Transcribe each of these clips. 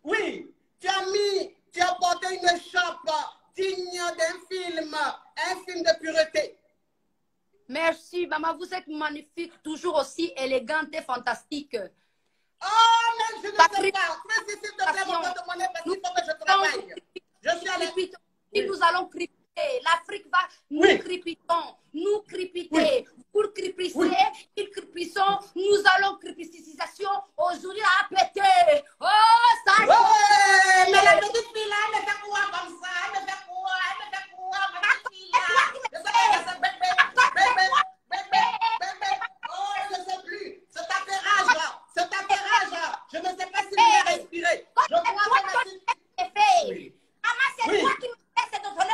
Oui, tu as porté une écharpe digne d'un film, un film de pureté. Merci, maman, vous êtes magnifique, toujours aussi élégante et fantastique. Oh, mais je ne sais pas. Mais s'il te plaît, mon porte-monnaie, parce qu'il faut que je travaille. Je suis allée... Si nous allons crépiter, l'Afrique va, nous crépitons, nous crépiter. Pour crépisser, ils crépissons, nous allons crépitisation aujourd'hui à péter. Oh, ça mais la petite fille là, elle me fait quoi comme ça? Elle me fait quoi? Elle me fait quoi? Ma petite fille là? Je sais pas que c'est bébé. Oh, je ne sais plus. C'est ta ferrage. C'est ta ferrage. Je ne sais pas si je vais respirer. Je crois que ma petite fille... Maman, c'est toi qui me fais cette... Non,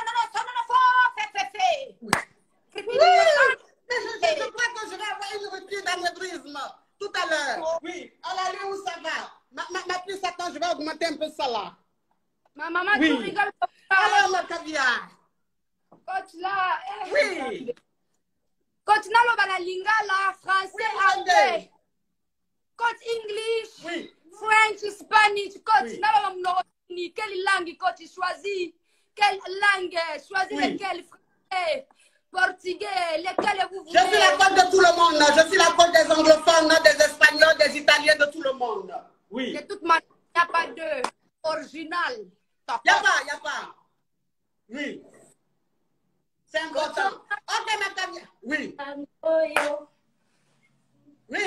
mais je crois que je vais avoir une rupture d'anévrisme tout à l'heure. Oui, à l'allure où ça va. Ma plus attends, je vais augmenter un peu ça là. Ma maman, tu rigoles pas. Alors, ma caviar. Coach là. Oui. Coach là, la lingala, français, anglais. Coach English, French, Spanish. Coach là, quelle langue coach choisit? Quelle langue? Choisis lesquelles? Français, portugais, lesquels vous voulez? Je suis la coach de tout le monde. Je suis la coach des anglophones, des espagnols, des italiens, de tout le monde. Oui. De toute manière, il n'y a pas de original. Il n'y a pas. Oui. C'est important. Ok, ma caviar. Oui. Oui.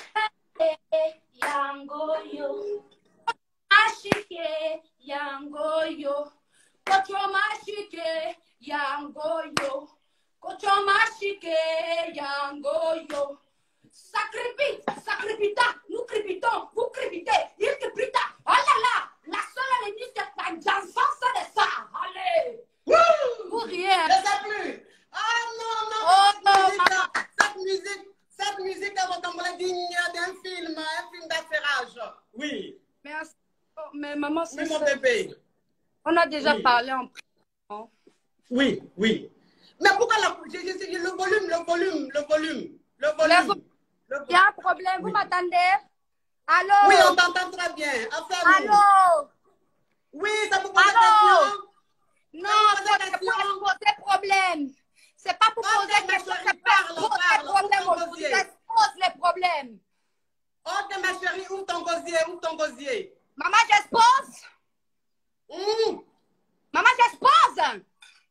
Yangoyo. Mashike, yangoyo. Kocho mashike, yangoyo. Kocho mashike, yangoyo. Ça crépite, ça crépita, nous crépitons, vous crépitez, il crépita. Oh là là, la seule ennemie c'est ta chanson, c'est de ça. Allez. Pour rien. Je ne sais plus. Ah non, cette musique elle ressemble digne d'un film d'affairage. Oui. Merci. Mais maman, c'est mon bébé. On a déjà parlé en prison. Oui. Mais pourquoi le volume? Il y a un problème, vous m'attendez? Allô? Oui, on t'entend très bien. Allô? Oui, ça vous pose des questions? Non, c'est pour poser problème. C'est pas pour poser questions, c'est pour poser problème aujourd'hui. J'expose les problèmes. Ok, ma chérie, ouvre ton gosier. Maman, j'expose? Maman, j'expose?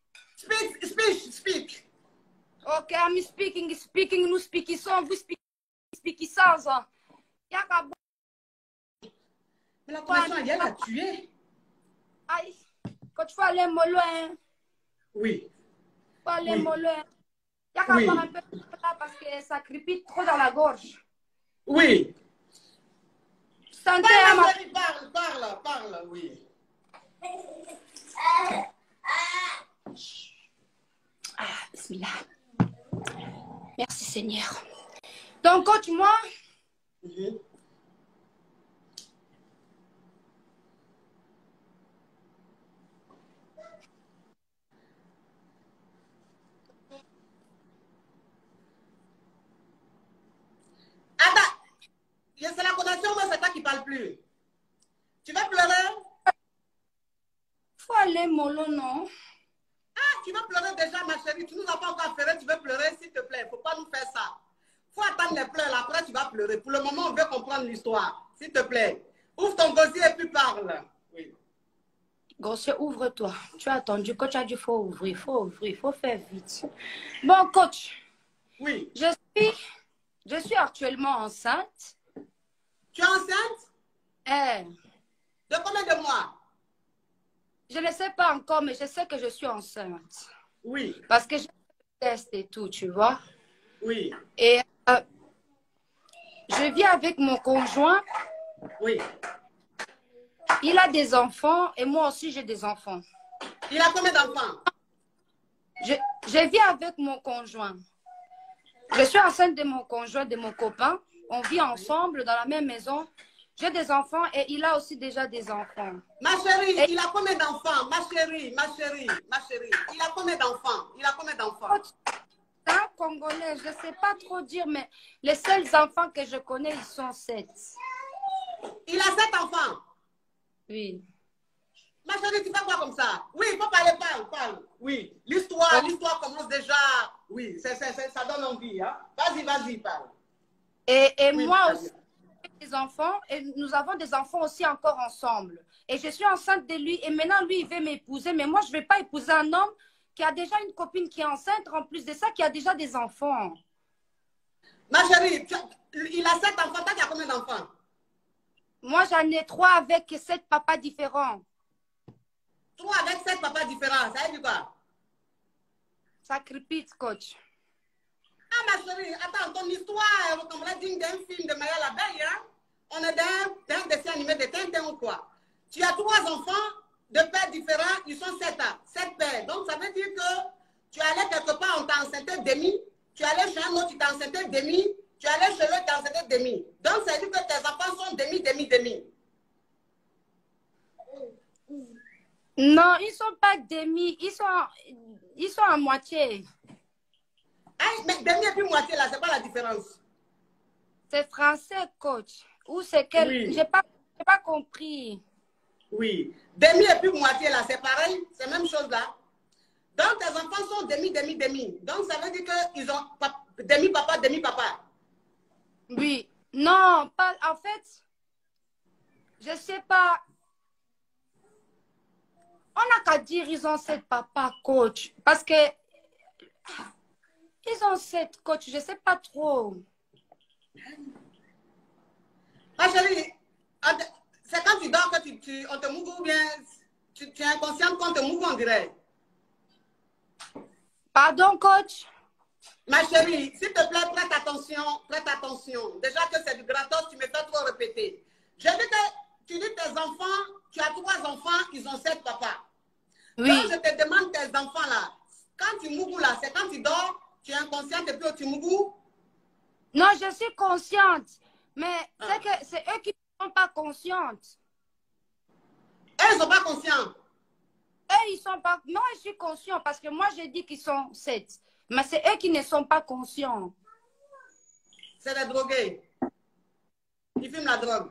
Speak. Ok, I'm speaking, nous speakissons, vous speakissons. Mais la connexion, elle vient la tuer. Aïe, quand tu vas aller mollo, hein? Oui. Faut aller mollo. Il y a qu'à avoir un peu de là parce que ça crépite trop dans la gorge. Oui. Santé, parle, oui. Bismillah. Merci Seigneur. Donc, coach, moi, c'est la connexion, mais c'est toi qui parle plus. Tu vas pleurer? faut aller mollo, non? Ah, tu vas pleurer déjà, ma chérie. Tu nous as pas encore fait, tu veux pleurer, s'il te plaît. Il ne faut pas nous faire ça. Il faut attendre les pleurs, là. Après tu vas pleurer. Pour le moment, on veut comprendre l'histoire. S'il te plaît. Ouvre ton gosier et puis parle. Oui. Gosier, ouvre-toi. Tu as attendu. Coach a dit faut ouvrir, faut faire vite. Bon, coach. Oui. Je suis actuellement enceinte. Tu es enceinte? De combien de mois? Je ne sais pas encore, mais je sais que je suis enceinte. Oui. Parce que j'ai fait le test et tout, tu vois. Oui. Et je vis avec mon conjoint. Oui. Il a des enfants et moi aussi j'ai des enfants. Il a combien d'enfants? Je vis avec mon conjoint. Je suis enceinte de mon conjoint, de mon copain. On vit ensemble dans la même maison. J'ai des enfants et il a aussi déjà des enfants. Ma chérie, il a combien d'enfants? Ma chérie. Il a combien d'enfants? Un Congolais, je ne sais pas trop dire, mais les seuls enfants que je connais, ils sont 7. Il a 7 enfants? Oui. Ma chérie, tu fais quoi comme ça? Oui, il faut parler, parle. Oui, l'histoire commence déjà. Oui, ça donne envie. Hein? Vas-y, parle. Et Oui, moi ma aussi, chérie. des enfants, et nous avons des enfants aussi encore ensemble. Et je suis enceinte de lui, et maintenant lui, il veut m'épouser, mais moi, je ne vais pas épouser un homme qui a déjà une copine qui est enceinte, en plus de ça, qui a déjà des enfants. Ma chérie, il a 7 enfants. Toi, tu as combien d'enfants? Moi, j'en ai 3 avec 7 papas différents. 3 avec 7 papas différents. Ça veut dire quoi? Ça crépite, coach. Ah, ma chérie, attends, ton histoire, comme on l'a dit, d'un film de Maya l'abeille, hein? On est dans un dessin animé de Tintin ou quoi? Tu as 3 enfants de pères différents, ils sont 7 ans, 7 pères. Donc, ça veut dire que tu allais quelque part, on t'a enceinté demi, tu allais chez un autre, tu t'es enceinté demi, tu allais chez l'autre, tu t'es enceinté demi. Donc, ça veut dire que tes enfants sont demi. Non, ils ne sont pas demi, ils sont à moitié. Ah, mais demi et puis moitié, là, c'est pas la différence. C'est français, coach. Ou c'est quel... Oui. J'ai pas compris. Oui. Demi et puis moitié, là, c'est pareil, c'est la même chose, là. Donc, tes enfants sont demi. Donc, ça veut dire qu'ils ont demi-papa, demi-papa. Oui. Non, pas... En fait, je sais pas. On n'a qu'à dire ils ont 7 papas, coach. Parce que... Ils ont 7, coach. Je sais pas trop. Ma chérie, c'est quand tu dors que on te mouve ou bien tu es inconsciente qu'on te mouve, on dirait. Pardon, coach? Ma chérie, s'il te plaît, prête attention. Déjà que c'est du gratos, tu me fais trop répéter. J'ai dit que tu dis tes enfants, tu as 3 enfants, ils ont 7 papas. Oui. Quand je te demande tes enfants là, quand tu mougou là, c'est quand tu dors, tu es inconsciente et puis tu mougou? Non, je suis consciente. Mais c'est que c'est eux qui ne sont pas conscientes. Eux, ils ne sont pas conscients. Eux, ils sont pas... Moi, je suis conscient parce que moi, j'ai dit qu'ils sont 7. Mais c'est eux qui ne sont pas conscients. C'est des drogués. Ils fument la drogue.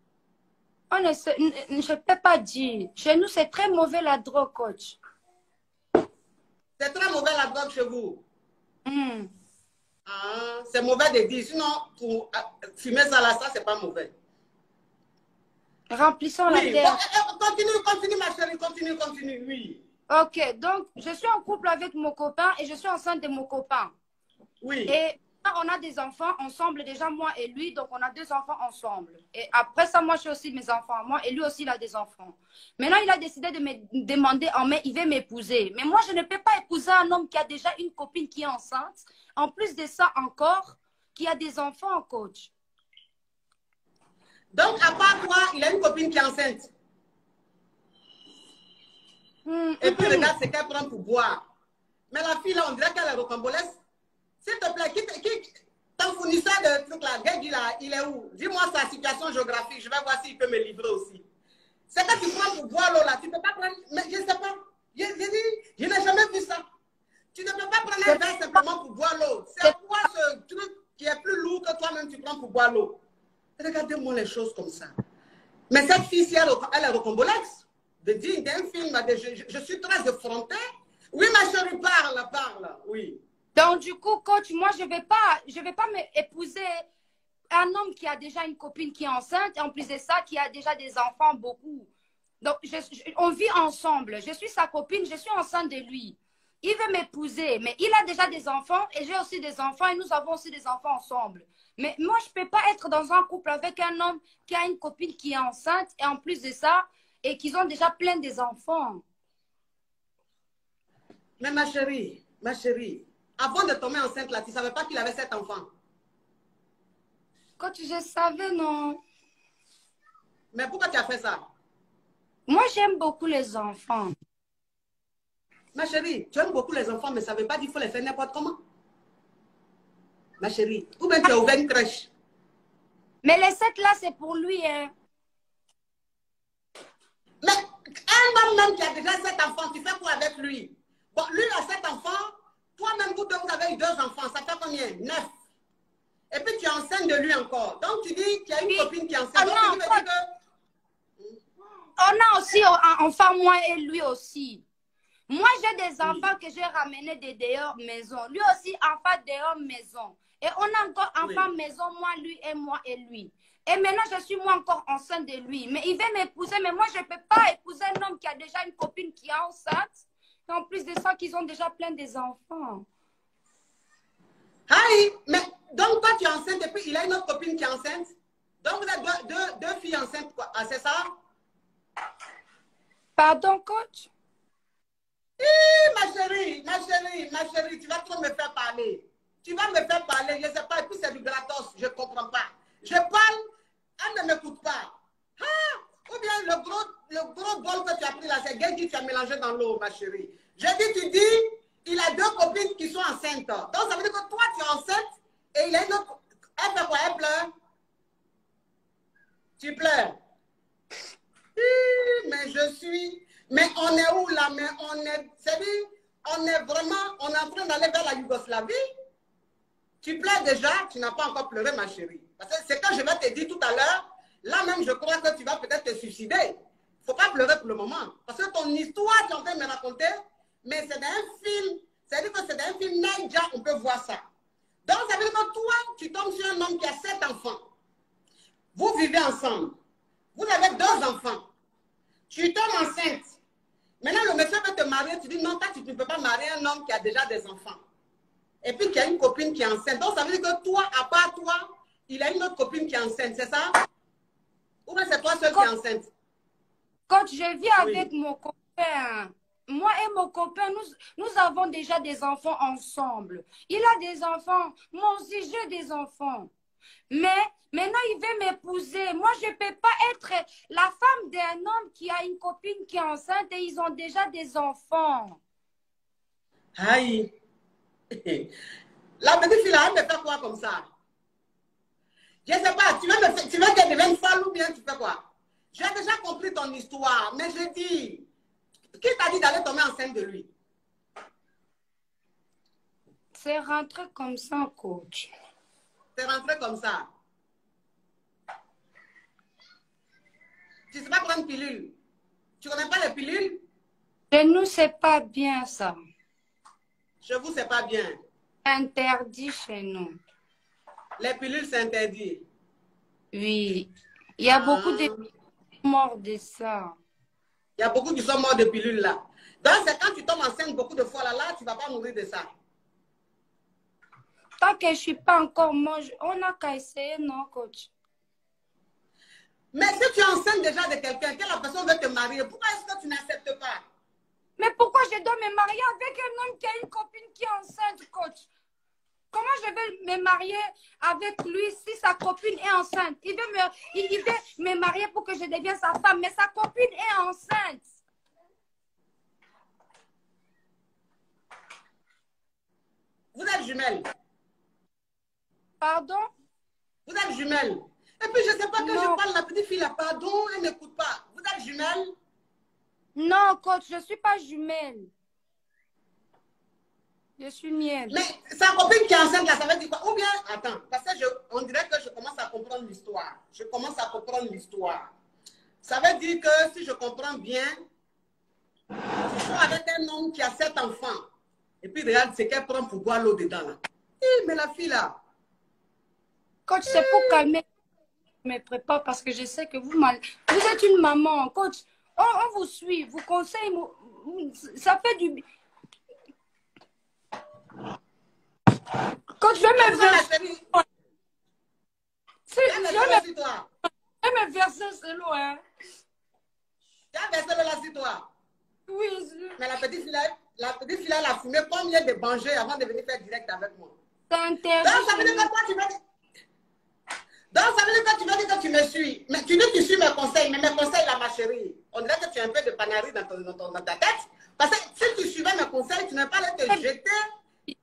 Je ne peux pas dire. Chez nous, c'est très mauvais la drogue, coach. C'est très mauvais la drogue chez vous. Mm. Ah, c'est mauvais de dire. Sinon, pour fumer ça là, ça, c'est pas mauvais. Remplissons Oui, la terre. continue, ma chérie, continue, oui. Ok, donc, je suis en couple avec mon copain et je suis enceinte de mon copain. Oui. Et on a des enfants ensemble, déjà moi et lui, donc on a 2 enfants ensemble. Et après ça, moi, j'ai aussi mes enfants, moi, et lui aussi, il a des enfants. Maintenant, il a décidé de me demander en mai, il veut m'épouser. Mais moi, je ne peux pas épouser un homme qui a déjà une copine qui est enceinte. En plus de ça, encore, qui a des enfants, coach. Donc, à part toi, il a une copine qui est enceinte. Et puis, regarde ce qu'elle prend pour boire. Mais la fille, là, on dirait qu'elle est rocambolesque. S'il te plaît, ton fournisseur de trucs là, Guédi là, il est où? Dis-moi sa situation géographique, je vais voir s'il peut me livrer aussi. C'est que tu prends pour boire l'eau là, tu ne peux pas prendre, mais je ne sais pas. Je n'ai jamais vu ça. Tu ne peux pas prendre un verre simplement pour boire l'eau. C'est quoi ce truc qui est plus lourd que toi-même tu prends pour boire l'eau? Regardez-moi les choses comme ça. Mais cette fille-ci, elle est rocambolesque. De dire d'un film, je suis très effrontée. Oui, ma chérie, parle, oui. Donc, du coup, coach, moi, je vais pas m'épouser un homme qui a déjà une copine qui est enceinte, et en plus de ça, qui a déjà des enfants, beaucoup. Donc, on vit ensemble. Je suis sa copine, je suis enceinte de lui. Il veut m'épouser, mais il a déjà des enfants, et j'ai aussi des enfants, et nous avons aussi des enfants ensemble. Mais moi, je ne peux pas être dans un couple avec un homme qui a une copine qui est enceinte, et en plus de ça, et qu'ils ont déjà plein des enfants. Mais ma chérie, avant de tomber enceinte là, tu ne savais pas qu'il avait 7 enfants. Quand je savais, non. Mais pourquoi tu as fait ça? Moi, j'aime beaucoup les enfants. Ma chérie, tu aimes beaucoup les enfants, mais ça ne veut pas dire qu'il faut les faire n'importe comment. Ma chérie, ou bien tu as ouvert une crèche. Mais les 7 là, c'est pour lui, hein. Mais un homme même qui a déjà 7 enfants, tu fais quoi avec lui? Bon, lui il a 7 enfants, toi-même vous avez eu 2 enfants, ça fait combien? 9. Et puis tu es enceinte de lui encore. Donc tu dis qu'il y a une copine qui est enceinte. Oh, non, donc, tu veux dire que... on a aussi un enfant, moi et lui aussi. Moi, j'ai des enfants que j'ai ramenés de dehors maison. Lui aussi, enfant dehors maison. Et on a encore enfant maison, moi et lui. Et maintenant, je suis moi encore enceinte de lui. Mais il veut m'épouser. Mais moi, je ne peux pas épouser un homme qui a déjà une copine qui est enceinte. Et en plus de ça, qu'ils ont déjà plein des enfants. Aïe, mais donc toi, tu es enceinte et puis il a une autre copine qui est enceinte. Donc vous êtes deux filles enceintes, quoi. Ah, c'est ça? Pardon, coach? Ma chérie, tu vas trop me faire parler. Tu vas me faire parler, je ne sais pas, et puis c'est du gratos, je ne comprends pas. Je parle, elle ne m'écoute pas. Ah, ou bien le gros bol que tu as pris là, c'est Genji, tu as mélangé dans l'eau, ma chérie. Je dis, tu dis, il a deux copines qui sont enceintes. Donc ça veut dire que toi, tu es enceinte et il a une autre. Elle fait quoi? Elle pleure? Tu pleures? Mais je suis... Mais on est où là? Mais on est... C'est-à-dire, on est vraiment... On est en train d'aller vers la Yougoslavie. Tu pleures déjà, tu n'as pas encore pleuré, ma chérie. Parce que c'est quand je vais te dire tout à l'heure, là même, je crois que tu vas peut-être te suicider. Il ne faut pas pleurer pour le moment. Parce que ton histoire, tu es en train de me raconter, mais c'est d'un film. C'est-à-dire que c'est d'un film Naija, on peut voir ça. Donc, ça veut dire que toi, tu tombes sur un homme qui a 7 enfants. Vous vivez ensemble. Vous avez 2 enfants. Tu tombes enceinte. Maintenant, le monsieur veut te marier. Tu dis, non, toi, tu ne peux pas marier un homme qui a déjà des enfants. Et puis, qui a une copine qui est enceinte. Donc, ça veut dire que toi, à part toi, il a une autre copine qui est enceinte. C'est ça? Ou bien c'est toi seul qui est enceinte? Quand je vis avec mon copain, moi et mon copain, nous avons déjà des enfants ensemble. Il a des enfants. Moi aussi, j'ai des enfants. Mais maintenant, il veut m'épouser. Moi, je ne peux pas être la femme d'un homme qui a une copine qui est enceinte et ils ont déjà des enfants. Aïe. La petite fille là, elle me fait quoi comme ça? Je ne sais pas, tu veux qu'elle devienne folle ou bien tu fais quoi? J'ai déjà compris ton histoire, mais je dis, qui t'a dit d'aller tomber enceinte de lui? C'est rentré comme ça, coach. C'est rentré comme ça. Tu ne sais pas prendre pilule. Tu ne connais pas les pilules? Chez nous, ce n'est pas bien ça. Chez vous, c'est pas bien. Interdit chez nous. Les pilules, c'est interdit. Oui. Il y a beaucoup de morts de ça. Il y a beaucoup qui sont morts de pilules là. Donc, c'est quand tu tombes enceinte beaucoup de fois là, tu ne vas pas mourir de ça. Tant que je ne suis pas encore morte, on n'a qu'à essayer, non, coach? Mais si tu es enceinte déjà de quelqu'un, que la personne veut te marier, pourquoi est-ce que tu n'acceptes pas? Mais pourquoi je dois me marier avec un homme qui a une copine qui est enceinte, coach? Comment je vais me marier avec lui si sa copine est enceinte? Il veut me marier pour que je devienne sa femme, mais sa copine est enceinte. Vous êtes jumelles. Pardon? Vous êtes jumelles. Et puis, je ne sais pas que Non. je parle, la petite fille là, pardon, elle n'écoute pas. Vous êtes jumelles? Non, coach, je ne suis pas jumelle. Je suis mienne. Mais sa copine qui est enceinte là, ça veut dire quoi? Ou bien, attends, parce que on dirait que je commence à comprendre l'histoire. Je commence à comprendre l'histoire. Ça veut dire que si je comprends bien, tu sois avec un homme qui a 7 enfants. Et puis regarde ce qu'elle prend pour boire l'eau dedans là. Mais la fille là. Coach, c'est pour calmer. Je me prépare parce que je sais que vous êtes une maman. Coach, on vous suit, vous conseille. Ça fait du... Coach, je vais me verser. Je vais me verser c'est loin. Tu as versé le là sur toi? Oui. Mais la petite fille là, elle a fumé combien de bangers avant de venir faire direct avec moi? C'est interdit. Donc, ça veut dire que toi, tu vas dire... Donc, ça veut dire que tu vas dire que tu me suis. Mais tu dis que tu suis mes conseils. Mais mes conseils, là, ma chérie, on dirait que tu as un peu de panarie dans ta tête. Parce que si tu suivais mes conseils, tu n'as pas l'air de te jeter.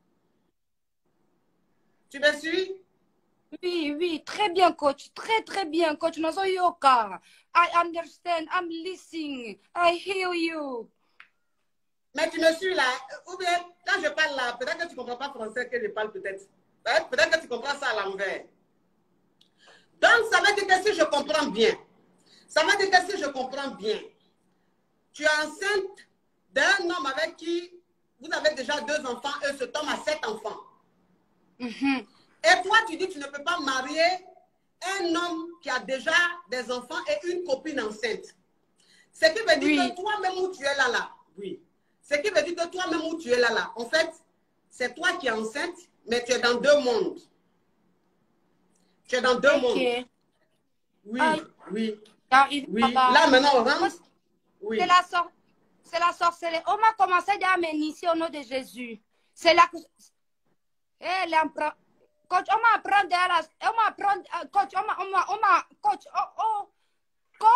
Tu me suis? Oui, oui, très bien, coach. Très, très bien, coach. Nazo yoka. I understand. I'm listening. I hear you. Mais tu me suis là. Ou bien, quand je parle là, peut-être que tu ne comprends pas français que je parle peut-être. Peut-être que tu comprends ça à l'envers. Donc, ça veut dire que si je comprends bien, Ça veut dire que si je comprends bien, tu es enceinte d'un homme avec qui vous avez déjà 2 enfants et cet homme a 7 enfants. Mhm. Et toi, tu dis que tu ne peux pas marier un homme qui a déjà des enfants et une copine enceinte. Ce qui veut dire Oui. que toi-même où tu es là, oui. Ce qui veut dire que toi-même où tu es là, en fait, c'est toi qui es enceinte, mais tu es dans 2 mondes. Tu es dans 2 mondes. Ok. Oui, Aïe, oui, j'arrive oui. là-bas. Là, maintenant, on rentre. Oui. C'est la sorcellerie. On m'a commencé déjà à m'initier au nom de Jésus. C'est la... Eh, coach, on m'apprend déjà la... On m'apprend... Coach, coach, oh, coach!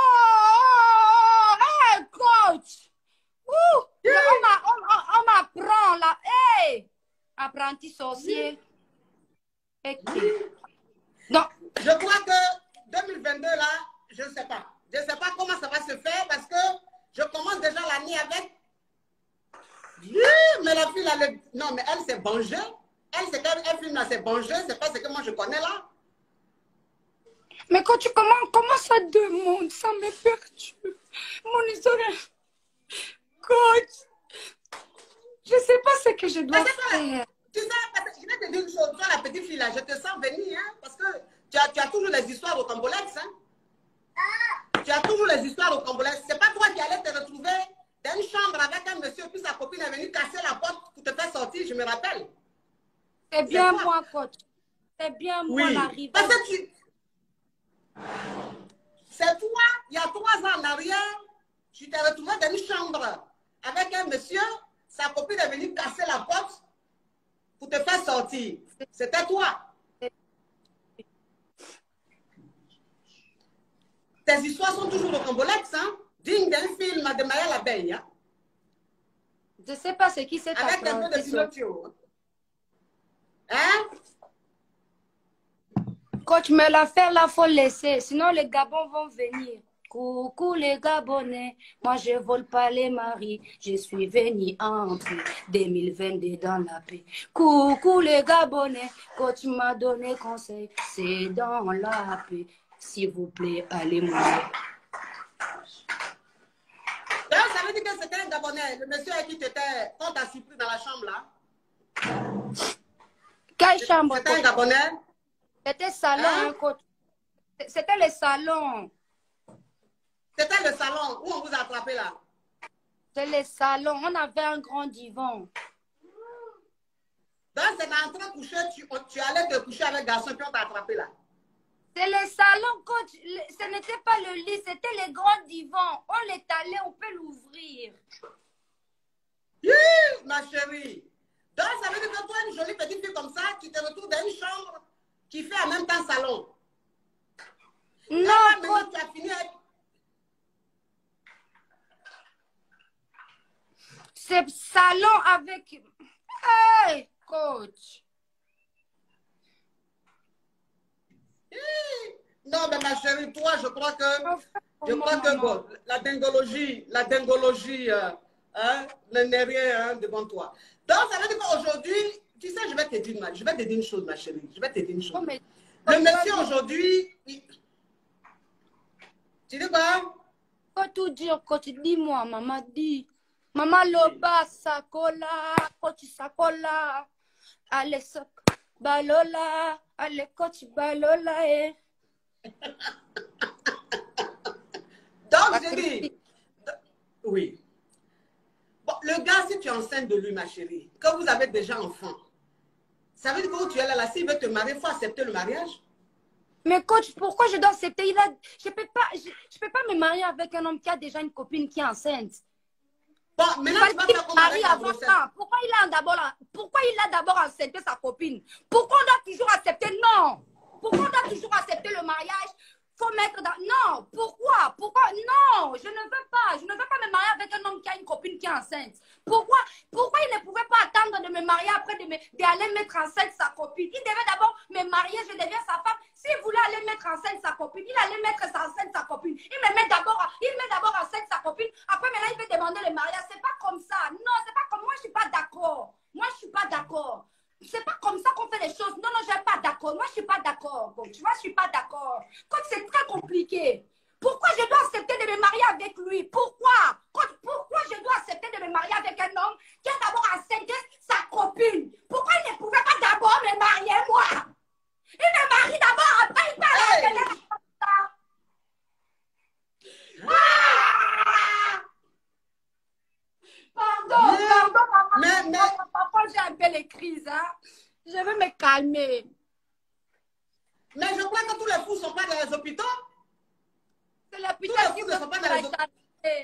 Hey, coach! Ouh! On m'apprend là. Hey! Apprenti sorcier. Ok. Non. Je crois que 2022, là, je ne sais pas. Je ne sais pas comment ça va se faire parce que je commence déjà l'année avec... Mais la fille, là, non, mais elle s'est vengée. Elle, c'est qu'elle filme là, c'est vengée. C'est pas ce que moi je connais là. Mais quand comment ça demande, ça me perturbe. Mon histoire, coach, je sais pas ce que je dois faire. Tu sais, je vais te dire une chose, toi la petite fille là, je te sens venir, hein, parce que tu as toujours les histoires au Cambolex, hein. Tu as toujours les histoires au Cambolex. C'est pas toi qui allais te retrouver dans une chambre avec un monsieur, puis sa copine est venue casser la porte pour te faire sortir, je me rappelle. C'est bien moi, coach. C'est bien moi, oui. l'arrivée. Parce que c'est toi, il y a 3 ans en arrière, tu t'es retrouvé dans une chambre avec un monsieur, sa copine est venue casser la porte pour te faire sortir. C'était toi. Tes histoires sont toujours au Cambolex, hein? Digne d'un film de Maya l'abeille. Hein? Je ne sais pas ce qui s'est passé. Avec un peu de Pinocchio. Hein? Coach, mais l'affaire là, il faut laisser. Sinon, les Gabons vont venir. Coucou les Gabonais, moi je vole pas les maris, je suis venu entrer 2022 dans la paix. Coucou les Gabonais, coach m'a donné conseil, c'est dans la paix. S'il vous plaît, allez-moi. Donc, ça veut dire que c'était un Gabonais, le monsieur avec qui tu étais, quand tu as surpris dans la chambre là. Quelle chambre? C'était un Gabonais? C'était salon, hein, coach. C'était le salon. C'était le salon où on vous a attrapé là. C'est le salon. On avait un grand divan. Donc, c'est en train de coucher, tu allais te coucher avec garçon, puis on t'a attrapé là. C'est le salon, coach. Ce n'était pas le lit, c'était le grand divan. On l'étalait, on peut l'ouvrir. Ma chérie. Donc, ça veut dire que toi, une jolie petite fille comme ça, tu te retrouves dans une chambre qui fait en même temps salon. Non, là, coach. Tu as fini avec... C'est salon avec... Hey, coach. Non, mais ma chérie, toi, je crois que bon, la dingologie hein, n'est rien hein, devant toi. Donc, ça veut dire qu'aujourd'hui, tu sais, je vais te dire une chose, ma chérie. Je vais te dire une chose. Oh, mais... Le monsieur aujourd'hui, tu dis quoi? Faut tout dire, coach. Dis-moi, maman, dis. Maman Loba, Sakola, coach Sakola. Allez, Balola. Allez, coach Balola, eh. Donc, j'ai dit, oui. Bon, le gars, si tu es enceinte de lui, ma chérie, quand vous avez déjà enfant, ça veut dire que tu es là, s'il veut te marier, il faut accepter le mariage. Mais coach, pourquoi je dois accepter? Je peux pas me marier avec un homme qui a déjà une copine qui est enceinte. Bon, maintenant, tu vas faire comment avec la grossesse? Pourquoi il a d'abord accepté sa copine? Pourquoi on doit toujours accepter? Non. Pourquoi on doit toujours accepter le mariage? Faut mettre dans... Non. Pourquoi? Non. Je ne veux pas. Je ne veux pas me marier avec un homme qui a une copine qui est enceinte. Pourquoi il ne pouvait pas attendre de me marier après d'aller mettre enceinte sa copine? Il devait d'abord me marier, je deviens sa femme. S'il voulait aller mettre enceinte sa copine, il allait mettre enceinte sa copine. Il met d'abord enceinte sa copine. Après, maintenant, il veut demander le mariage. C'est pas comme ça. Non, c'est pas comme... Moi, je suis pas d'accord. C'est pas comme ça qu'on fait les choses. Non, je suis pas d'accord. Moi, je suis pas d'accord. Bon, tu vois, je suis pas d'accord. Quand c'est très compliqué. Pourquoi je dois accepter de me marier avec lui? Pourquoi? Pourquoi je dois accepter de me marier avec un homme qui a d'abord accepté sa copine? Pourquoi il ne pouvait pas d'abord me marier, moi? Il me marie d'abord, après il parle à quelqu'un. Pardon, maman. Parfois, j'ai un peu les crises. Hein? Je veux me calmer. Mais je crois que tous les fous ne sont pas dans les hôpitaux. C'est l'hôpital qui ne sont pas dans les hôpitaux.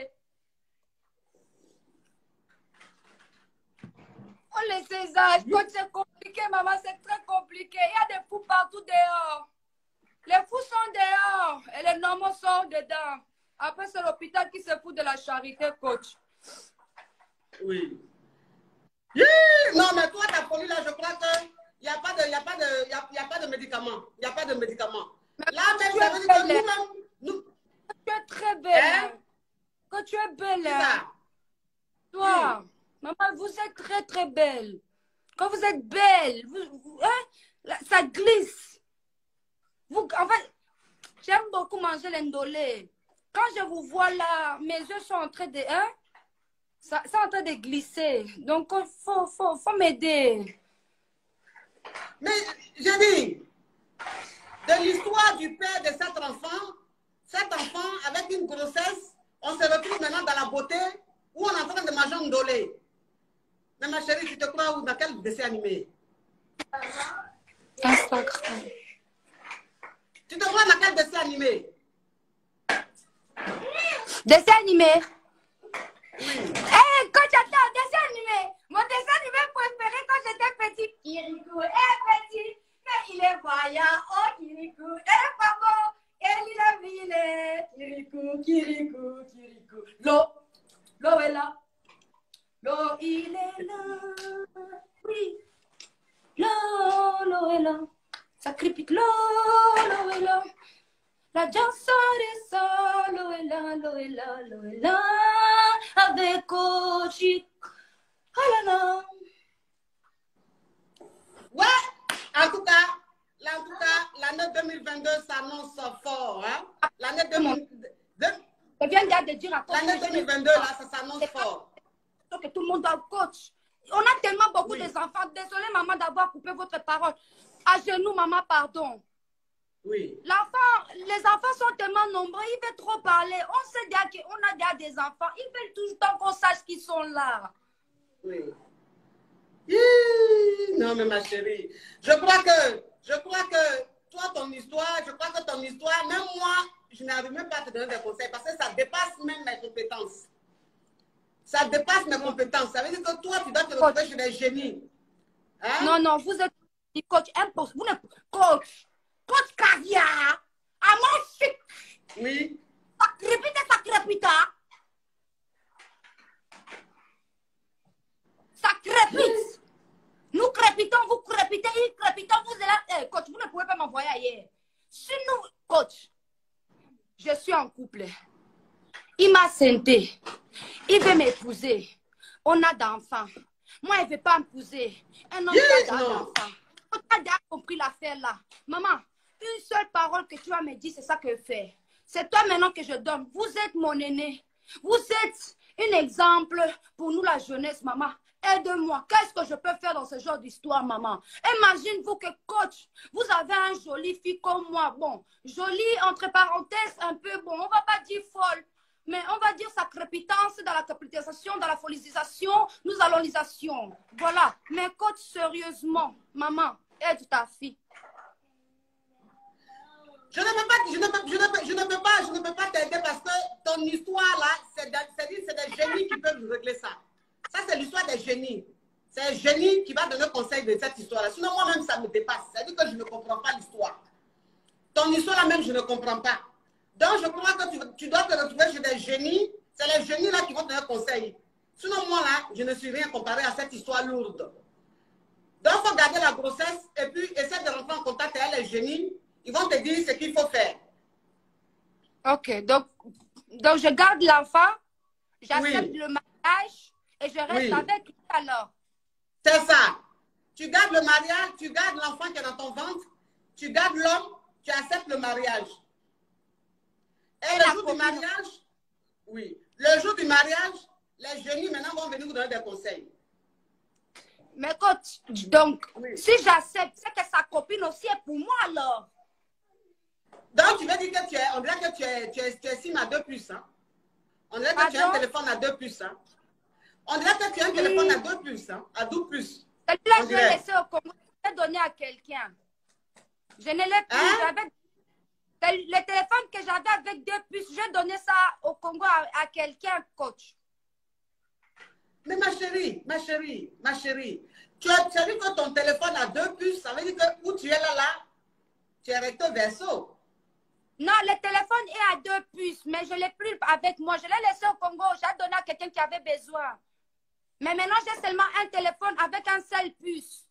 Oh, les César, c'est compliqué, maman, c'est très compliqué. Il y a des fous partout dehors. Les fous sont dehors et les normaux sont dedans. Après, c'est l'hôpital qui se fout de la charité, coach. Oui. Non, mais toi, ta folie, là, je crois qu'il n'y a pas de médicaments. Il n'y a pas de médicaments. Là, même, ça veut dire que nous-mêmes... Tu es très belle. Hein? Quand tu es belle. Hein? Toi, maman, vous êtes très, très belle. Quand vous êtes belle, hein? Ça glisse. En fait, j'aime beaucoup manger l'indolé. Quand je vous vois là, mes yeux sont en train de... Hein? Ça est en train de glisser. Donc, il faut m'aider. Mais, j'ai dit, de l'histoire du père de cet enfant, avec une grossesse, on se retrouve maintenant dans la beauté où on est en train de manger un ndolé. Mais ma chérie, tu te crois où? Dans quel dessin animé? Instagram. Tu te crois dans quel dessin animé? Dessin animé? Oui. Hey, quand j'attends dessin animé, mon dessin animé préféré quand j'étais petit, Kirikou est petit, mais il est voyant, oh Kirikou est pas bon, et il a vilé, Kirikou, Kirikou, Kirikou. L'eau est là, l'eau il est là, oui, l'eau est là, ça crépite, l'eau est là. La chanson des sols, l'eau est là, l'eau est là, l'eau est là, avec Coach. Oh là là. Ouais, en tout cas, l'année 2022 s'annonce fort. Hein? L'année 2022, je viens de dire à Coach. L'année 2022, là, ça s'annonce fort. Que tout le monde a Coach. On a tellement beaucoup d'enfants. Désolée, maman, d'avoir coupé votre parole. À genoux, maman, pardon. Oui. Les enfants sont tellement nombreux, ils veulent trop parler. On sait déjà qu'on a déjà des enfants. Ils veulent tout le temps qu'on sache qu'ils sont là. Oui. Non, mais ma chérie, je crois que toi, ton histoire, même moi, je n'arrive même pas à te donner des conseils parce que ça dépasse même mes compétences. Ça dépasse mes compétences. Ça veut dire que toi, tu dois te retrouver chez des génies. Hein? Non, vous êtes coach impossible. Vous n'êtes coach. Coach caviar, à mon chic. Oui. Ça crépite. Ça crépite. Nous crépitons, vous crépitez, ils crépitent, vous êtes là. Hey, coach, vous ne pouvez pas m'envoyer ailleurs. Si nous, coach, je suis en couple. Il m'a senté. Il veut m'épouser. On a d'enfants. Moi, il ne veut pas m'épouser. Un homme qui a d'enfants. On a déjà compris l'affaire là. Maman, une seule parole que tu vas me dire, c'est ça que je fais. C'est toi maintenant que je donne. Vous êtes mon aîné. Vous êtes un exemple pour nous, la jeunesse, maman. Aide-moi. Qu'est-ce que je peux faire dans ce genre d'histoire, maman? Imagine-vous que coach, vous avez un joli fille comme moi. Bon, joli, entre parenthèses, un peu bon. On va pas dire folle. Mais on va dire sa crépitance dans la capitalisation, dans la folisation, nous allons. Voilà. Mais coach, sérieusement, maman, aide ta fille. Je ne peux pas t'aider parce que ton histoire là, c'est des génies qui peuvent régler ça. Ça, c'est l'histoire des génies. C'est un génie qui va donner conseil de cette histoire-là. Sinon, moi-même, ça me dépasse. C'est-à-dire que je ne comprends pas l'histoire. Ton histoire là même, je ne comprends pas. Donc, je crois que tu dois te retrouver chez des génies. C'est les génies là qui vont te donner conseil. Sinon, moi là, je ne suis rien comparé à cette histoire lourde. Donc, il faut garder la grossesse et puis essayer de rentrer en contact avec les génies. Ils vont te dire ce qu'il faut faire. Ok, donc je garde l'enfant, j'accepte le mariage et je reste avec lui alors. C'est ça. Tu gardes le mariage, tu gardes l'enfant qui est dans ton ventre, tu gardes l'homme, tu acceptes le mariage. Et le jour du mariage, oui, le jour du mariage, les génies maintenant vont venir vous donner des conseils. Mais coach, donc, Oui. si j'accepte, c'est que sa copine aussi est pour moi alors. Donc, tu veux dire que tu es, on dirait que tu es SIM à 2 puces, hein? On dirait que tu as un téléphone à 2 puces, hein? On dirait que tu as un téléphone à 2 puces, hein? À 12 puces. Celui-là, je l'ai laissé au Congo, je l'ai donné à quelqu'un. Je ne l'ai plus. Hein? Le téléphone que j'avais avec 2 puces, j'ai donné ça au Congo à quelqu'un, coach. Mais ma chérie, tu as dit que ton téléphone a 2 puces, ça veut dire que où tu es là, tu es recto verso. Non, le téléphone est à 2 puces, mais je ne l'ai plus avec moi. Je l'ai laissé au Congo, j'ai donné à quelqu'un qui avait besoin. Mais maintenant, j'ai seulement un téléphone avec un seul puce.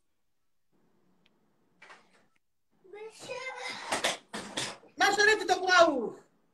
Ma chérie, tu te crois où?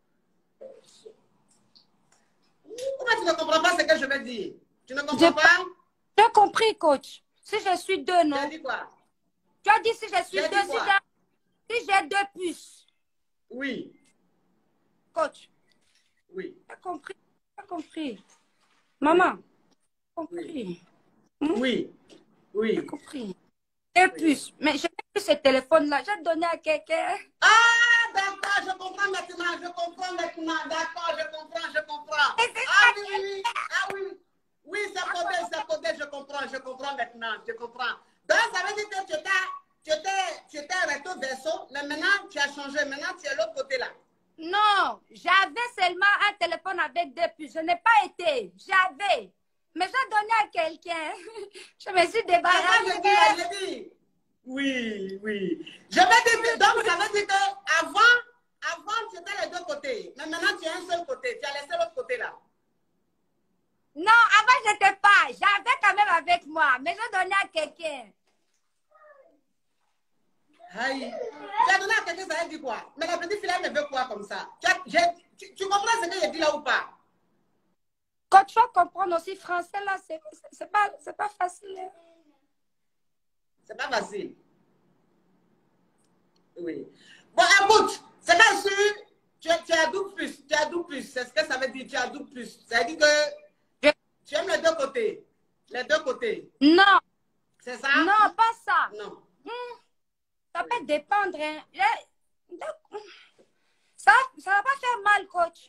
Pourquoi tu ne comprends pas ce que je veux dire? Tu ne comprends pas? J'ai compris, coach. Si je suis 2, non? Tu as dit quoi? Tu as dit si je suis 2, si j'ai 2 puces. Oui. Coach. Oui. J'ai compris. J'ai compris. Maman. J'ai compris. Oui. Oui. J'ai compris. 2 puces. Mais je n'ai plus ce téléphone-là. J'ai donné à quelqu'un. Ah, d'accord, je comprends maintenant. D'accord, je comprends. Ah oui, oui. Ah oui. Oui, c'est codé, je comprends maintenant, je comprends. Donc, ça veut dire que tu étais recto verso, mais maintenant, tu as changé. Maintenant, tu es l'autre côté là. Non, j'avais seulement un téléphone avec 2 puces. Je n'ai pas été. J'avais. Mais j'ai donné à quelqu'un. Je me suis débarrassée. J'ai dit. Oui, oui. Je vais dire, donc, ça veut dire qu'avant, tu étais les deux côtés. Mais maintenant, tu es un seul côté. Tu as laissé l'autre côté là. Non, avant, je n'étais pas. J'avais quand même avec moi. Mais j'ai donné à quelqu'un. Aïe. Tu as donné à quelqu'un, ça veut dire quoi? Mais la petite fille, elle me veut quoi comme ça? Tu comprends ce que j'ai dit là ou pas? Quand tu vas comprendre aussi français, là, c'est pas facile. Hein? C'est pas facile. Oui. Bon, écoute, c'est pas sûr. Tu as 12 plus. Tu as 12 plus. C'est ce que ça veut dire. Tu as 12 plus. Ça veut dire que tu aimes les deux côtés. Les deux côtés. Non. C'est ça? Non, pas ça. Non. Ça peut dépendre. Hein. Ça va pas faire mal, coach.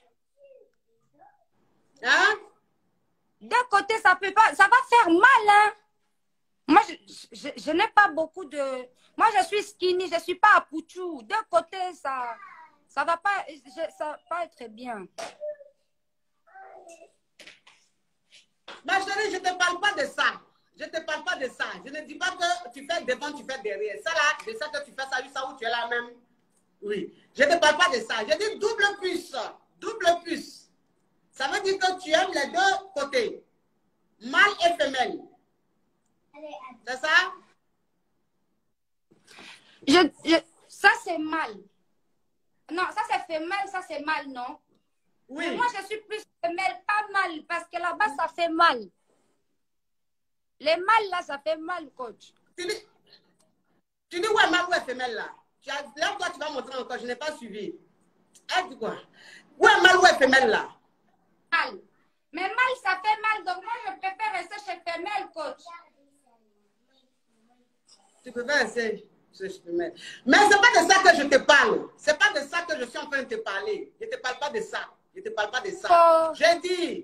Hein? D'un côté, ça peut pas. Ça va faire mal, hein. Moi, je n'ai pas beaucoup de... Moi, je suis skinny, je ne suis pas à pouchou. D'un côté, ça va pas... ça va pas être bien. Ma chérie, je ne te parle pas de ça. Je ne te parle pas de ça. Je ne dis pas que tu fais devant, tu fais derrière. Ça là, je sais que tu fais ça, juste ça où tu es là même. Oui. Je ne te parle pas de ça. Je dis double puce. Double puce. Ça veut dire que tu aimes les deux côtés. Mâle et femelle. C'est ça? Ça, c'est mal. Non, ça, c'est femelle, ça, c'est mal, non? Oui. Mais moi, je suis plus femelle, pas mal, parce que là-bas, ça fait mal. Les mâles, là, ça fait mal, coach. Tu dis ouais, mâle ou ouais, femelle, là? Là, toi, tu vas montrer encore, je n'ai pas suivi. Elle dit quoi? Ouais, mâle ou ouais, femelle, là? Mal. Mais mal, ça fait mal, donc moi, je préfère rester chez femelle, coach. Tu peux faire essayer. Mais ce n'est pas de ça que je te parle. Ce n'est pas de ça que je suis en train de te parler. Je ne te parle pas de ça. Je ne te parle pas de ça. Oh. J'ai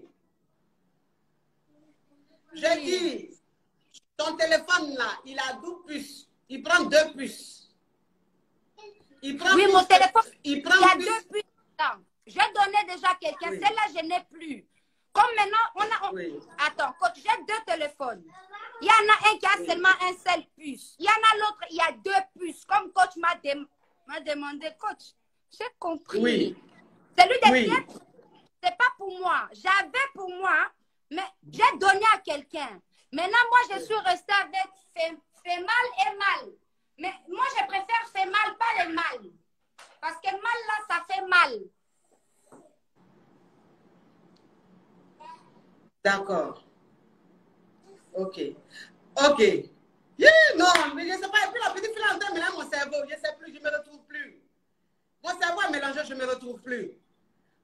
dit, ton téléphone là, il a 12 puces. Il prend 2 puces. Il prend oui, mon téléphone, il y a plus. 2 puces. J'ai donné déjà à quelqu'un. Oui. Celle-là, je n'ai plus. Comme maintenant, Oui. Attends, coach, j'ai 2 téléphones. Il y en a un qui a seulement un seul puce. Il y en a l'autre, il y a 2 puces. Comme coach m'a demandé, coach, j'ai compris. Oui. Celui des pieds, c'est pas pour moi. J'avais pour moi, mais j'ai donné à quelqu'un. Maintenant, moi, je suis restée avec fait mal et mal. Mais moi, je préfère fait mal, pas le mal. Parce que mal, là, ça fait mal. D'accord. Ok. Ok. Yeah, non, mais je ne sais pas. Et puis la petite fille est en train de mélanger mon cerveau. Je ne sais plus, je ne me retrouve plus. Mon cerveau est mélangé, je ne me retrouve plus.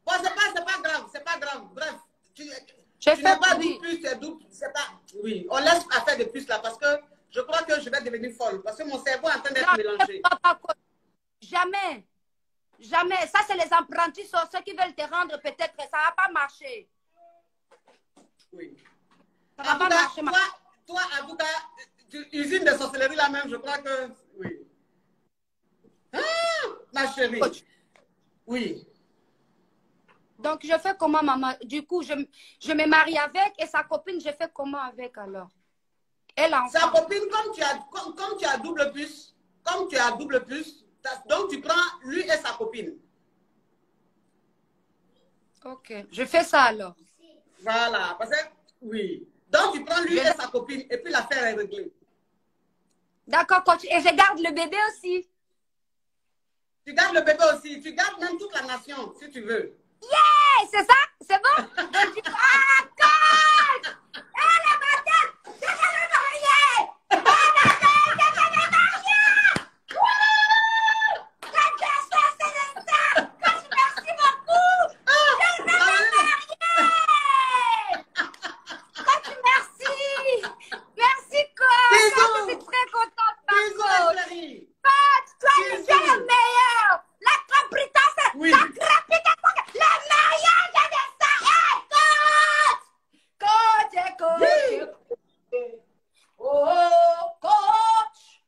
Je Tu n'es fais pas oui. double plus, tu es double. C'est pas. Oui, on laisse affaire de plus là parce que je crois que je vais devenir folle parce que mon cerveau est en train d'être mélangé. Jamais. Jamais. Ça, c'est les apprentis sorciers qui veulent te rendre peut-être. Ça ne va pas marcher. Oui. Ça va pas marcher. Toi, en tout cas, usine de sorcellerie là même, je crois que. Oui. Ah, ma chérie. Coach. Oui. Donc, je fais comment, maman? Du coup, je me marie avec et sa copine, je fais comment avec alors? Elle a Sa copine, comme tu as double plus, donc tu prends lui et sa copine. Ok, je fais ça alors. Voilà, parce que, oui. Donc tu prends lui et sa copine et puis l'affaire est réglée. D'accord, coach. Et je garde le bébé aussi. Tu gardes le bébé aussi, tu gardes même toute la nation, si tu veux. Yeah, c'est ça? C'est bon? Ah, coach! Elle est ma tête! Je vais me marier! Merci beaucoup! Je vais me marier! Coach, merci! Merci, coach! Je suis très contente, ma coach! Coach, toi, tu es le meilleur! La crépitance! Oui. La crépitance! Le mariage de ça! Hey, coach! Coach, coach! Oh, coach!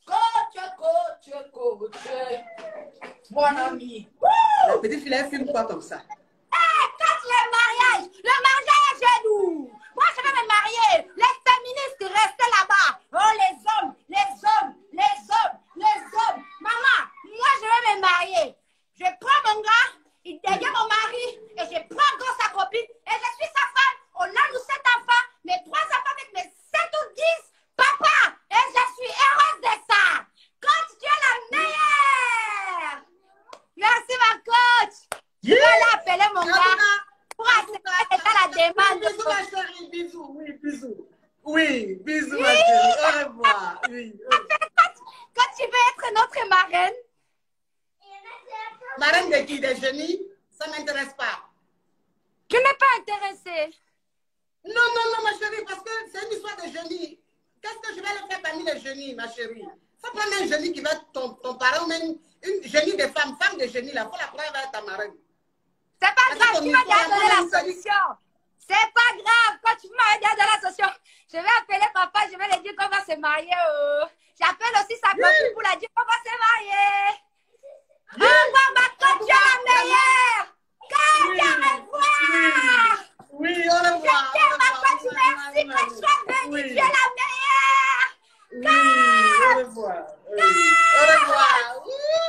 Coach! Mon ami! La petite fille, elle filme quoi comme ça? Quand le mariage est chez nous. Moi, je vais me marier. Les féministes restaient là-bas. Oh, les hommes. Maman, moi, je vais me marier. Je prends mon gars, il devient mon mari, et je prends encore sa copine, et je suis sa femme. On a nous 7 enfants, mes 3 enfants avec mes 7 ou 10 papa, et je suis heureuse de ça. Coach, tu es la meilleure. Merci, ma coach. Je vais l'appeler mon gars pour accepter la demande. Bisous, ma chérie, bisous. Oui, bisous. Oui, bisous, ma chérie. Au revoir. Oui. Quand tu veux être notre marraine. Marraine de qui? Des génies? Ça ne m'intéresse pas. Je n'ai pas intéressé. Non, ma chérie, parce que c'est une histoire de génie. Qu'est-ce que je vais le faire parmi les génies, ma chérie? Il faut prendre un génie qui va être ton parent, ou même une génie de femme de génie, là. Il faut la prendre, elle va être ta marraine. C'est pas grave, tu m'as déjà donné la solution. C'est pas grave, quand tu m'as déjà donné la solution, je vais appeler papa, je vais lui dire qu'on va se marier. J'appelle aussi sa copine pour la dire qu'on va se marier. Au revoir, ma coach, tu es la meilleure. Au revoir. Oui, au revoir. Je t'aime, ma coach, merci que tu sois venue, tu es la meilleure. Oui, au revoir. Au revoir.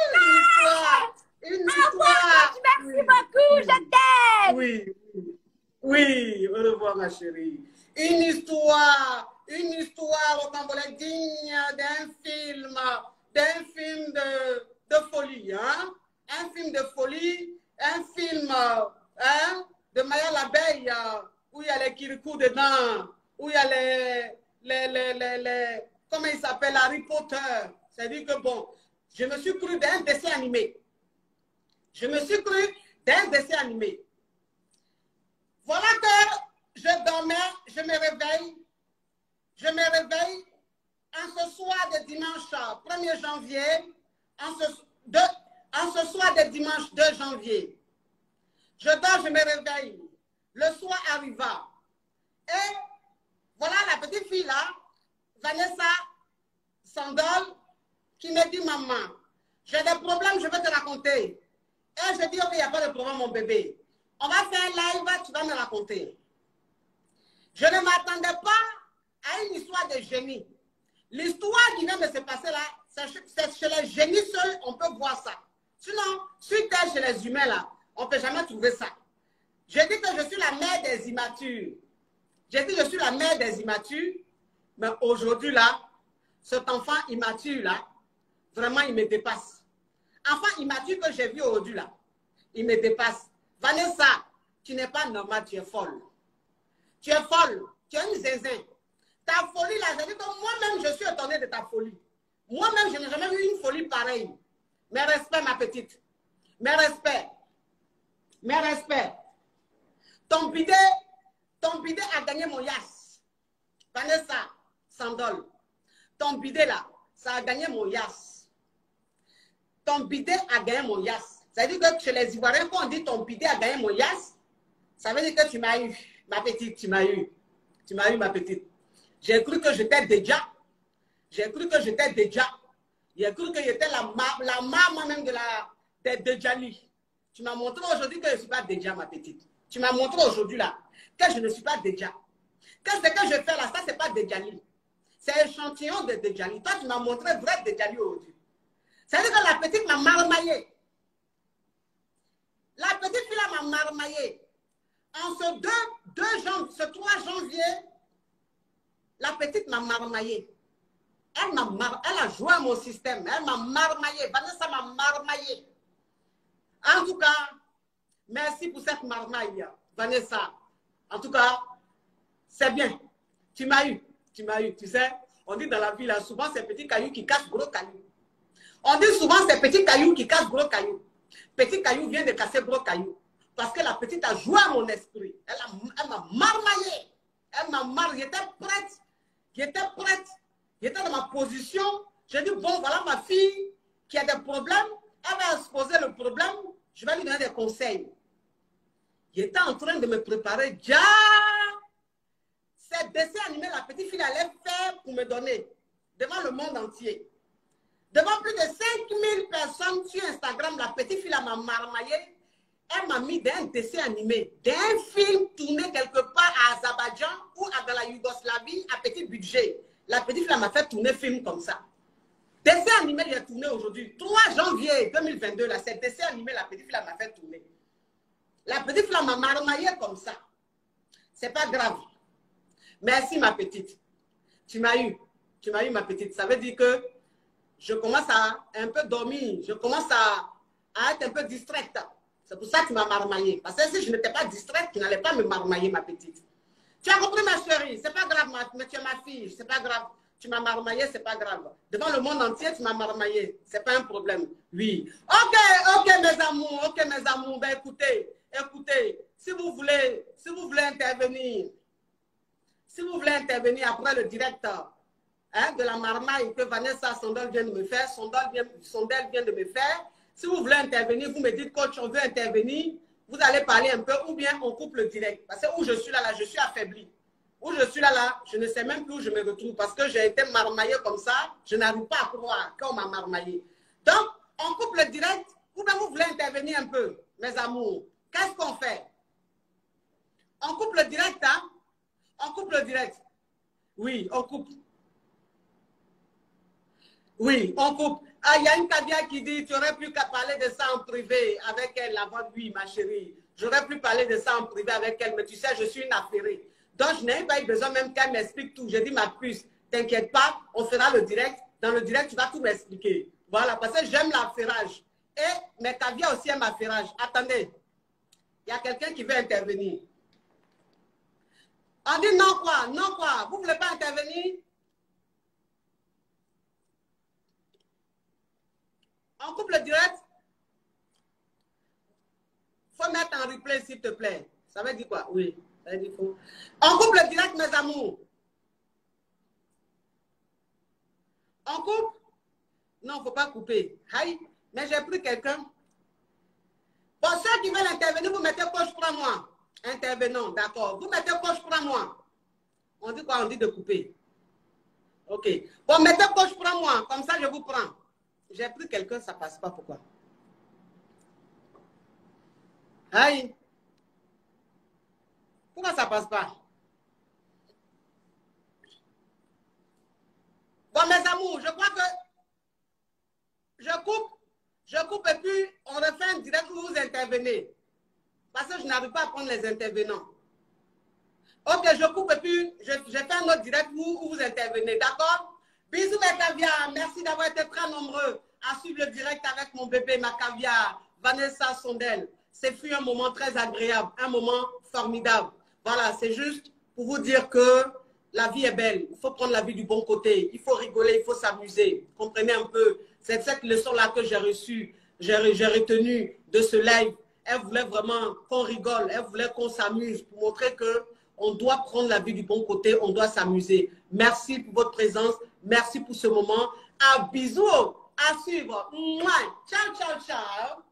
Une histoire. Merci beaucoup, je t'aime. Oui, au revoir, ma chérie. Une histoire rocambolesque digne d'un film de folie, hein? Un film de folie, un film de Maya l'abeille, où il y a les kirikou dedans, où il y a les comment il s'appelle, Harry Potter. C'est-à-dire que bon, je me suis cru d'un dessin animé. Voilà que je dormais, je me réveille en ce soir de dimanche 1er janvier, en ce soir de dimanche 2 janvier. Je dors, je me réveille. Le soir arriva. Et voilà la petite fille là, Vanessa Sandol, qui me dit, maman, j'ai des problèmes, je vais te raconter. Et je dis, ok, il n'y a pas de problème, mon bébé. On va faire un live, tu vas me raconter. Je ne m'attendais pas à une histoire de génie. L'histoire qui vient de se passer là, c'est chez les génies seuls, on peut voir ça. Sinon, sur Terre, chez les humains là, on ne peut jamais trouver ça. Je dis que je suis la mère des immatures. Mais aujourd'hui là, cet enfant immature là, vraiment il me dépasse. Enfant immature que j'ai vu aujourd'hui là, il me dépasse. Vanessa, tu n'es pas normale, tu es folle. Tu es folle, tu es une zézin. Ta folie là, j'ai dit que moi-même je suis étonnée de ta folie. Moi-même je n'ai jamais vu une folie pareille. Mes respects ma petite. Mes respects. Ton bidet Ton bidet a gagné mon yas. Vanessa Sandol. Ton bidet là, ça a gagné mon yas. Ton bidet a gagné mon yas. Ça veut dire que chez les Ivoiriens, quand on dit ton bidet a gagné mon yas, ça veut dire que tu m'as eu, ma petite, tu m'as eu. Tu m'as eu, ma petite. J'ai cru que j'étais déjà. J'ai cru que j'étais déjà. J'ai cru que j'étais la maman même de Djali. Tu m'as montré aujourd'hui que je ne suis pas déjà, ma petite. Tu m'as montré aujourd'hui là que je ne suis pas déjà. Que ce que je fais là, ça, c'est pas Djali. C'est échantillon de Djali. Toi, tu m'as montré vrai Djali aujourd'hui. C'est-à-dire que la petite m'a marmaillé. La petite fille là m'a marmaillé. En ce 3 janvier, la petite m'a marmaillé. Elle a joué à mon système. Elle m'a marmaillé. Vanessa m'a marmaillé. En tout cas, merci pour cette marmaille, Vanessa. En tout cas, c'est bien. Tu m'as eu. Tu m'as eu. Tu sais, on dit dans la vie, là, souvent, c'est petits cailloux qui cassent gros cailloux. On dit souvent, c'est petits cailloux qui cassent gros cailloux. Petit caillou vient de casser gros caillou. Parce que la petite a joué à mon esprit. Elle m'a marmaillé. Elle m'a marmaillé. J'étais prête. J'étais prête. J'étais dans ma position. J'ai dit, bon, voilà ma fille qui a des problèmes. Elle va exposer le problème. Je vais lui donner des conseils. J'étais en train de me préparer. Déjà, ces dessins animés, la petite fille allait faire pour me donner. Devant le monde entier. Devant plus de 5000 personnes sur Instagram, la petite fille m'a marmaillé. Elle m'a mis d'un dessin animé, d'un film tourné quelque part à Azerbaïdjan ou dans la Yougoslavie à petit budget. La petite fille m'a fait tourner film comme ça. Dessin animé, il a tourné aujourd'hui. 3 janvier 2022, là, c'est dessin animé, la petite fille m'a fait tourner. La petite fille m'a marmaillé comme ça. C'est pas grave. Merci, ma petite. Tu m'as eu. Tu m'as eu, ma petite. Ça veut dire que je commence à un peu dormir. Je commence à être un peu distraite. C'est pour ça que tu m'as marmaillé. Parce que si je n'étais pas distraite, tu n'allais pas me marmailler, ma petite. Tu as compris, ma chérie? C'est pas grave, mais tu es ma fille. C'est pas grave. Tu m'as marmaillé, c'est pas grave. Devant le monde entier, tu m'as marmaillé. C'est pas un problème. Oui. Ok, mes amours. Ok, mes amours. Ben, écoutez, si vous voulez intervenir, après le direct de la marmaille que Vanessa Sondel vient de me faire, Sondel vient de me faire, si vous voulez intervenir, vous me dites, coach, on veut intervenir, vous allez parler un peu, ou bien on coupe le direct. Parce que où je suis là, je suis affaibli. Où je suis là, je ne sais même plus où je me retrouve parce que j'ai été marmaillé comme ça, je n'arrive pas à croire qu'on m'a marmaillé. Donc, on coupe le direct, ou bien vous voulez intervenir un peu, mes amours. Qu'est-ce qu'on fait? On coupe le direct, hein? On coupe le direct. Oui, on coupe. Oui, on coupe. Ah, il y a une Kadia qui dit, tu aurais pu parler de ça en privé avec elle avant. Oui, ma chérie. J'aurais pu parler de ça en privé avec elle, mais tu sais, je suis une affairée. Donc, je n'ai pas eu besoin même qu'elle m'explique tout. J'ai dit, ma puce, t'inquiète pas, on fera le direct. Dans le direct, tu vas tout m'expliquer. Voilà, parce que j'aime l'affairage. Et mes Kadia aussi aiment l'affairage. Attendez, il y a quelqu'un qui veut intervenir. On dit non quoi? Non quoi? Vous ne voulez pas intervenir? On coupe le direct. Il faut mettre en replay, s'il te plaît. Ça veut dire quoi? Oui. Ça veut dire faut... On coupe le direct, mes amours. On coupe? Non, il ne faut pas couper. Aïe, mais j'ai pris quelqu'un. Pour ceux qui veulent intervenir, vous mettez coach, prends-moi. Intervenant, d'accord. Vous mettez coach, prends-moi. On dit quoi? On dit de couper. Ok. Bon, mettez coach, prends-moi. Comme ça, je vous prends. J'ai pris quelqu'un, ça ne passe pas. Pourquoi? Aïe. Pourquoi ça ne passe pas? Bon, mes amours, je crois que je coupe et puis on refait un direct où vous intervenez. Parce que je n'arrive pas à prendre les intervenants. Ok, je coupe et puis je fais un autre direct où vous intervenez. D'accord? Bisous, mes caviars. Merci d'avoir été très nombreux à suivre le direct avec mon bébé, ma caviar, Vanessa Sondel. C'est fut un moment très agréable, un moment formidable. Voilà, c'est juste pour vous dire que la vie est belle. Il faut prendre la vie du bon côté. Il faut rigoler, il faut s'amuser. Comprenez un peu. C'est cette leçon-là que j'ai reçue, j'ai retenue de ce live. Elle voulait vraiment qu'on rigole. Elle voulait qu'on s'amuse pour montrer que On doit prendre la vie du bon côté, on doit s'amuser. Merci pour votre présence, merci pour ce moment. À bisous, à suivre. Mouah. Ciao, ciao, ciao.